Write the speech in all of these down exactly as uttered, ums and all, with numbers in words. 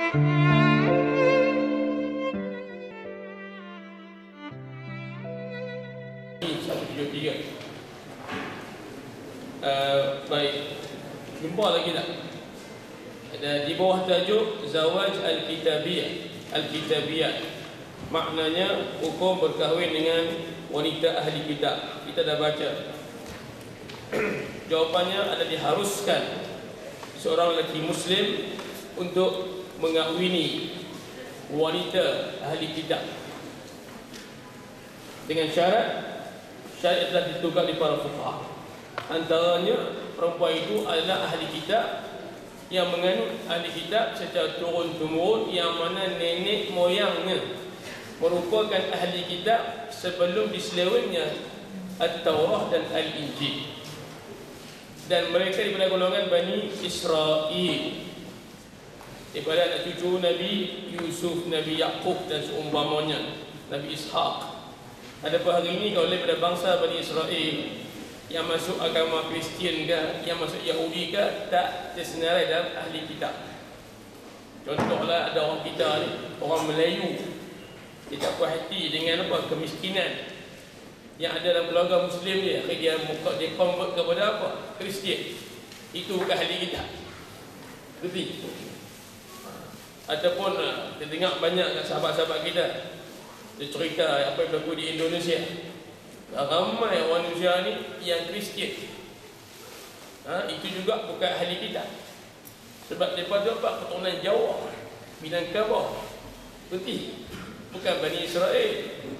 seratus tujuh puluh tiga. Uh, baik, jumpa lagi tak? Ada di bawah tajuk Zawaj Al-Kitabiyah. Al-Kitabiyah maknanya hukum berkahwin dengan wanita ahli kitab. Kita dah baca. Jawapannya adalah diharuskan seorang lelaki Muslim untuk mengahwini wanita ahli kitab dengan syarat. Syarat telah ditentukan di para fuqaha. Antaranya perempuan itu adalah ahli kitab yang menganut ahli kitab secara turun-temurun, yang mana nenek moyangnya merupakan ahli kitab sebelum diselewengnya At-Taurah dan Al-Injil, dan mereka daripada golongan Bani Israel, daripada anak cucu Nabi Yusuf, Nabi Yaqub dan seumpamanya, Nabi Ishaq. Adapun hari ini kalau daripada bangsa Bani Israel yang masuk agama Kristian ke, yang masuk Yahudi ke, tak tersenarai dalam ahli kitab. Contohlah ada orang kita ni, orang Melayu, dia tak puas hati dengan apa, kemiskinan yang ada dalam keluarga Muslim dia, dia muka dia convert kepada apa, Kristian. Itu bukan ahli kitab. Berarti ataupun kita dengar banyak sahabat-sahabat kita, dia cerita apa yang berlaku di Indonesia. Ramai orang Indonesia ni yang Kristian, ha, itu juga bukan ahli kitab. Sebab mereka dapat keturunan Jawa, Minangkabau, Putih, bukan Bani Israel.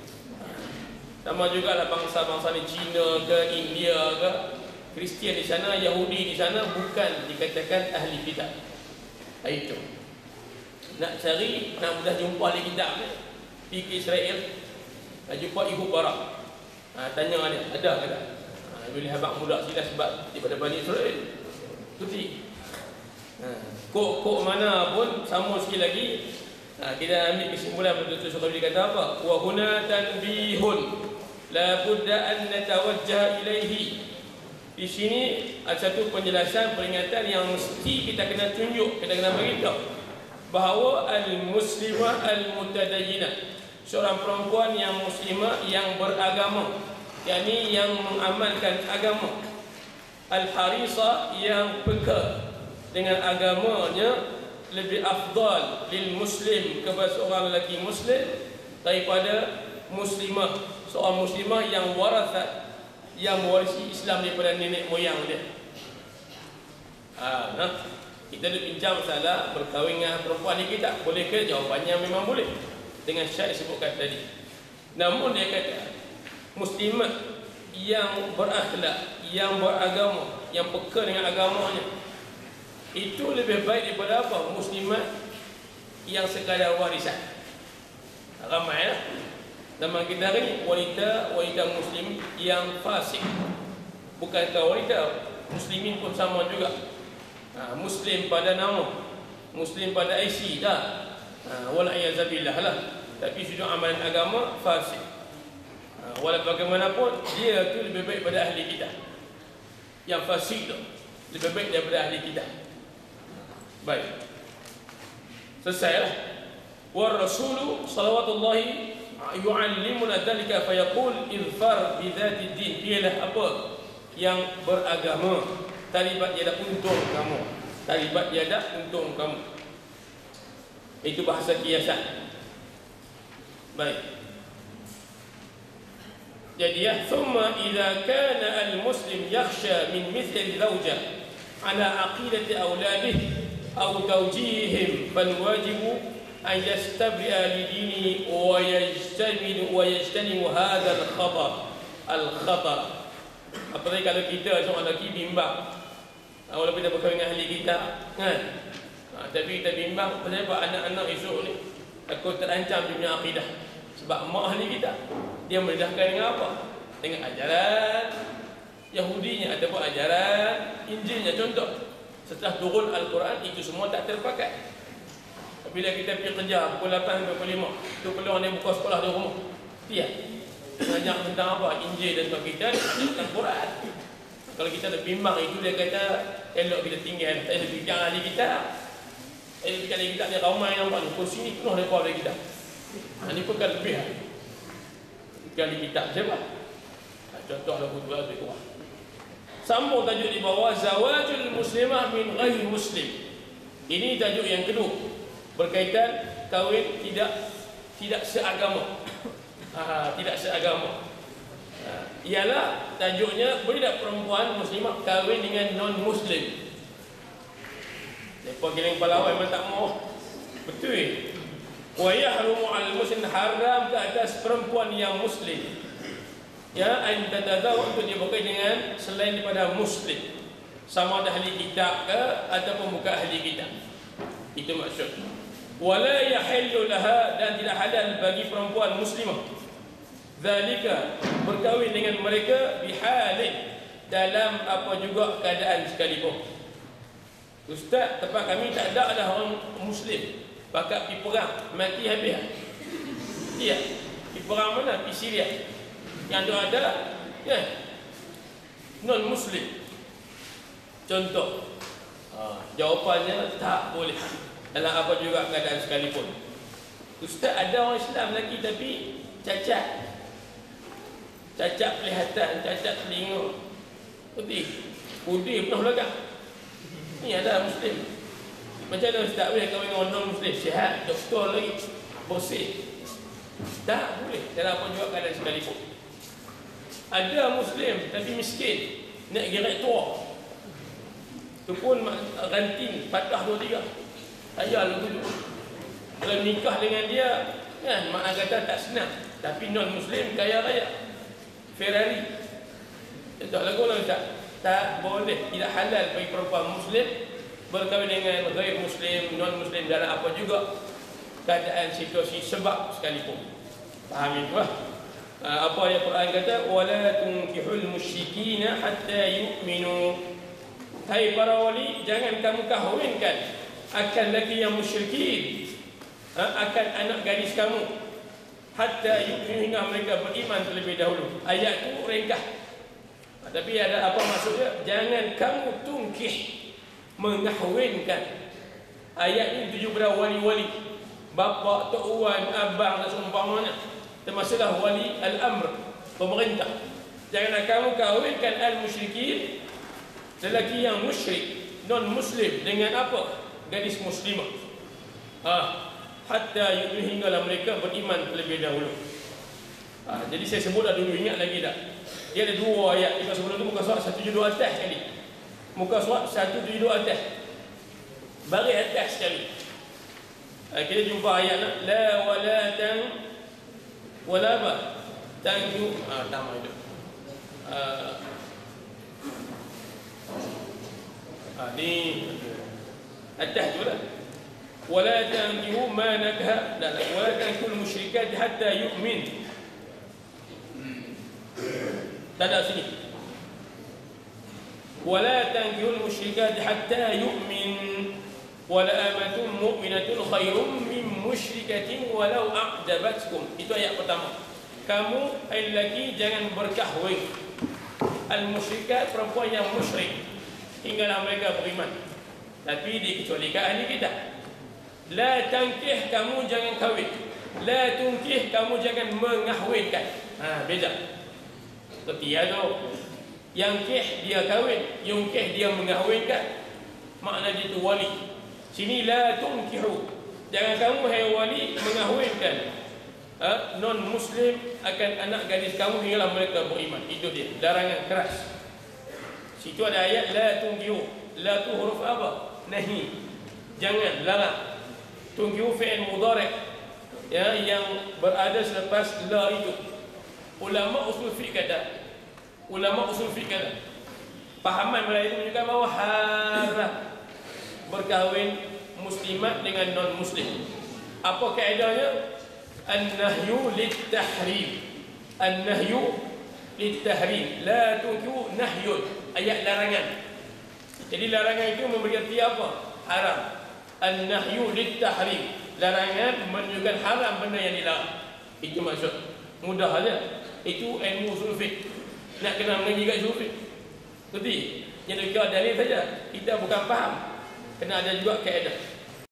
Sama juga lah bangsa-bangsa ni, Cina ke, India ke, Kristian di sana, Yahudi di sana, bukan dikatakan ahli kitab. Itu nak cari, nak mudah jumpa ahli kitab ni, pergi ke Israel, nak jumpa Ibu Barak. Ha, tanya dia, ada ke tak? Ha, boleh habang muda sila sebab daripada Bani Israel. Putih. Ha, kok-kok mana pun sama sekali lagi. Ha, kita ambil kesimpulan betul-betul surah dia kata apa? Wa huna tanbihun la budda an natawajjah ilaihi. Di sini ada satu penjelasan, peringatan yang mesti kita kena tunjuk, kita kena beritahu bahawa al-muslimah al-mutadayyinah, seorang perempuan yang muslimah yang beragama, yakni yang mengamalkan agama, al-harisa yang peka dengan agamanya, lebih afdal lil muslim, kepada seorang lelaki muslim daripada muslimah, seorang muslimah yang warasat, yang mewarisi Islam daripada nenek moyang dia. Ha, nah, kita dah bincang masalah berkahwin dengan perempuan ni, kita boleh ke? Jawapannya memang boleh dengan syarat sebutkan tadi. Namun dia kata muslimat yang berakhlak, yang beragama, yang peka dengan agamanya, itu lebih baik daripada apa? Muslimat yang sekadar warisan. Ramai lah zaman kita hari ni wanita wanita muslim yang fasik. Bukankah wanita muslimin pun sama juga? Ha, muslim pada nama, muslim pada I C dah, ha, walaiyazabillah lah, tapi sudut amalan agama fasik. Ha, walau bagaimanapun dia tu lebih baik pada ahli kitab. Yang fasik tu lebih baik daripada ahli kitab. Baik, selesailah. Wa rasulu salawatullahi yu'allimuna dzalika fayaqul idfar bi dzati din. Ialah apa yang beragama, talibat dia dah untung kamu, talibat dia dah untung kamu. Itu bahasa kiasan. Baik. Jadi ya, thumma idza kana al-muslim yakhsha min mithli zawjah ala aqidati awladihi aw tawjihihim fal wajibu an yastabri'a li dinihi wa yajtanibu wa yajtanibu hadha al-khatar al-khatar. Apalagi kalau kita seorang lelaki bimbang, walaupun kita berkahwin dengan ahli kita, kan? Ha, tapi kita bimbang, kenapa anak-anak esok ni takut terancam dia punya akidah. Sebab mak ahli kita, dia mendedahkan dengan apa? Dengan ajaran Yahudinya ataupun ajaran Injilnya. Contoh, setelah turun Al-Quran, itu semua tak terpakai. Bila kita pergi kerja pukul lapan sampai pukul lima, itu peluang dia buka sekolah di rumah. Dia mengajar tentang apa? Injil dan sebagainya, tentang Quran. Kalau kita terbimbang itu, dia kata elok kita tinggal, tak ada bincang ahli kita. Eh, kali kita ni ramai yang nampak ni, kursi ni penuh daripada kita. Ha, ni pun kan lebih lah. Kali kita siapa? Ha, contoh lah butuh lah lebih kurang. Sambung tajuk di bawah, zawajul muslimah min ghairi muslim. Ini tajuk yang kedua, berkaitan kahwin tidak tidak seagama. Ha, tidak seagama. Ha, ialah tajuknya, boleh tak perempuan muslimah kahwin dengan non-muslim? Lepas giling palawai memang tak mau. Betul. Wa yahrumu 'alal muslim, haram ke atas perempuan yang muslim, ya, an tatazawwaj, untuk dia berkahwin dengan selain daripada muslim, sama ada ahli kitab ke ataupun bukan ahli kitab. Itu maksud. Wala yahillu laha, dan tidak halal bagi perempuan muslimah zalika, berkahwin dengan mereka, bihalin, dalam apa juga keadaan sekalipun. Ustaz, tempat kami tak ada dah orang muslim, pakat pergi perang, mati habis. Iya, pergi perang mana? Pergi Syria. Yang tu ada, ya, non muslim. Contoh, ha, jawapannya tak boleh dalam apa juga keadaan sekalipun. Ustaz, ada orang Islam lagi tapi cacat, cacat pelihatan, cacat telinga, putih, putih penuh belakang. Ni ada muslim. Macam mana Ustaz boleh kahwin dengan non muslim? Sihat, doktor lagi, bersih. Tak boleh dalam apa juga keadaan sekalipun. Ada muslim tapi miskin, nak gerak tua, tu pun ranting patah dua tiga. Ayah lagu tu. Kalau nikah dengan dia, kan, mak kata tak senang, tapi non muslim kaya raya, Ferrari. Tak lagu lah Ustaz. Tak boleh, tidak halal bagi perempuan muslim berkahwin dengan ghair muslim, non muslim dalam apa juga keadaan situasi sebab sekalipun. Faham itu lah. Apa yang Quran kata, wala tunkihul musyrikina hatta yu'minu. Hai para wali, jangan kamu kahwinkan akan lelaki yang musyrikin, akan anak gadis kamu, hatta yu'minu, hingga mereka beriman terlebih dahulu. Ayat itu ringkas, tapi ada apa maksudnya? Jangan kamu tungkih, mengahwinkan. Ayat ini tuju pada wali-wali, bapa, tok wan, abang dan seumpamanya, termasuklah wali al-amr, pemerintah. Janganlah kamu kahwinkan al-musyrikin, lelaki yang musyrik, non-muslim, dengan apa? Gadis muslimah. Ah, hatta yu'minu, hinggalah mereka beriman terlebih dahulu. Ah, jadi saya sebut dah dulu, ingat lagi tak? Dia ada dua ayat. Jika sebelum itu muka surat seratus tujuh puluh dua atas sekali. Muka surat seratus tujuh puluh dua atas. Baris atas sekali. Uh, kita jumpa ayat lah. La wala tan wala ba tanju. Ah, tambah itu. Uh, ah, ni atas tu lah. Wala tanju ma nakha. Wala tankul musyrikat hatta yu'min. Tak ada sini. Wala tankihul musyrikat hatta yu'min, wala amatun mu'minatun khairum min musyrikatin walau a'jabatkum. Itu ayat pertama. Kamu hai lelaki jangan berkahwin al-musyrikat, perempuan yang musyrik, hinggalah mereka beriman. Tapi dikecualikan ahli kitab. La tankih, kamu jangan kahwin. La tunkih, kamu jangan mengahwinkan. Ha, beza. Seperti ada yang kih dia kahwin, yang kih dia mengahwinkan, makna dia itu wali. Sini la tunkihu, jangan kamu hai wali mengahwinkan ha, non muslim akan anak gadis kamu hinggalah mereka beriman. Itu dia larangan keras. Situ ada ayat la tunkihu. La tu huruf apa? Nahi, jangan, larang. Tunkihu fi'il mudhari', ya, yang berada selepas la itu. Ulama usul fiqh kata, ulama usul fiqh kata, pahaman Melayu menunjukkan bahawa haram berkahwin muslimat dengan non muslim. Apa kaedahnya? An-nahyu lit-tahrim. An-nahyu lit-tahrim. La tunkihu nahyun, ayat larangan. Jadi larangan itu memberi arti apa? Haram. An-nahyu lit-tahrim, larangan menunjukkan haram benda yang dilarang. Itu maksud. Mudah saja. Itu ilmu usul fiqh. Nak kena mengaji kat usul fiqh. Ngerti? Yang dekat dalil saja. Kita bukan faham. Kena ada juga kaedah.